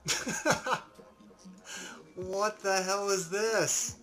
What the hell is this?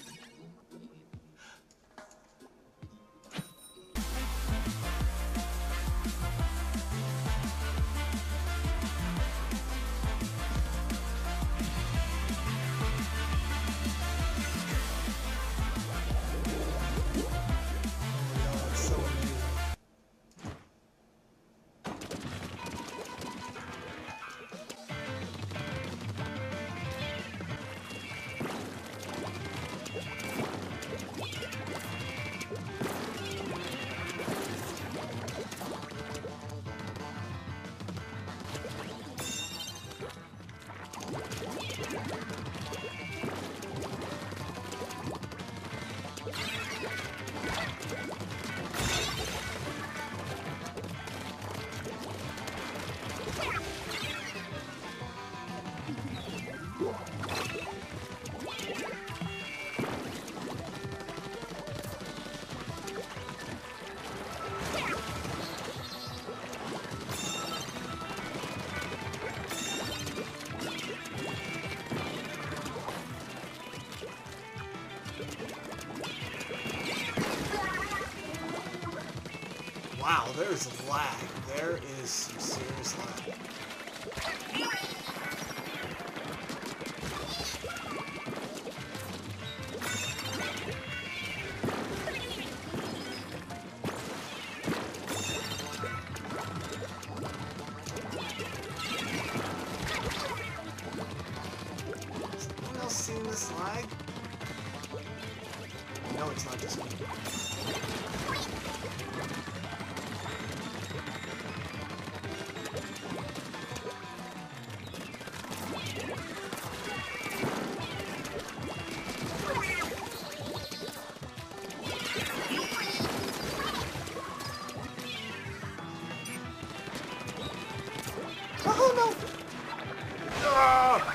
Wow, there's lag. There is some serious lag. Has anyone else seen this lag? No, it's not just me. Oh no! Ah!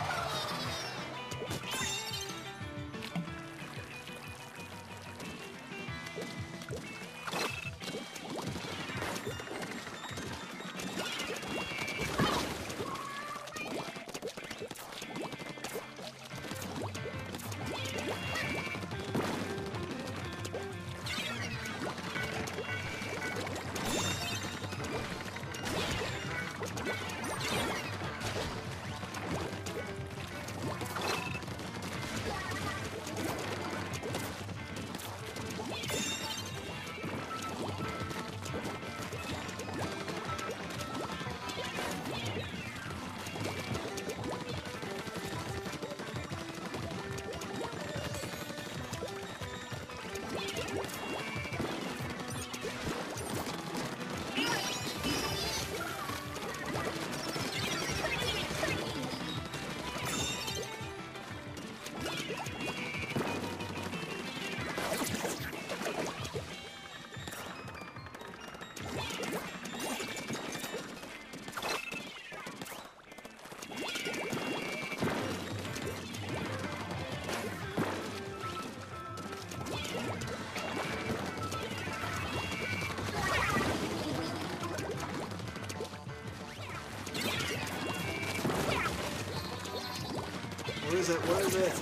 Where is it? Where is it?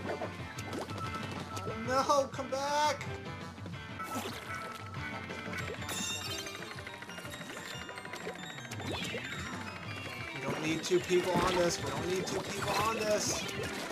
No, come back! We don't need two people on this. We don't need two people on this.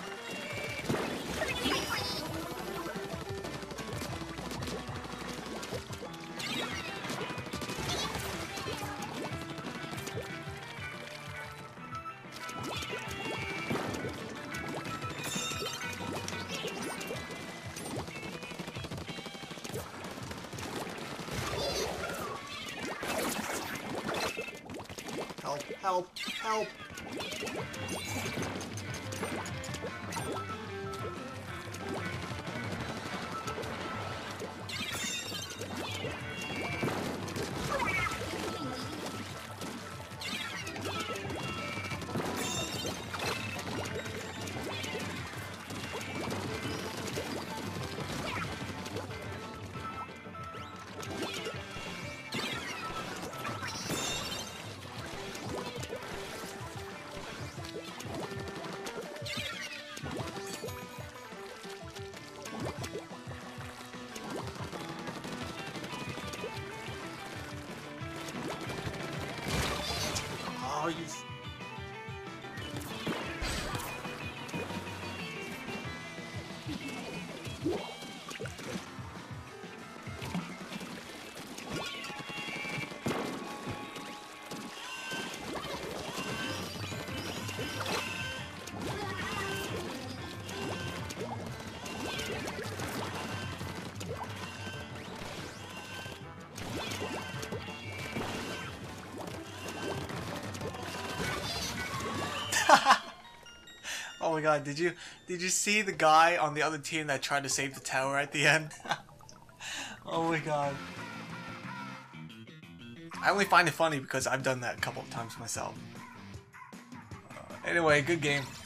Help, help, help! Oh, you. Oh my god, did you see the guy on the other team that tried to save the tower at the end? Oh my god. I only find it funny because I've done that a couple of times myself. Anyway, good game.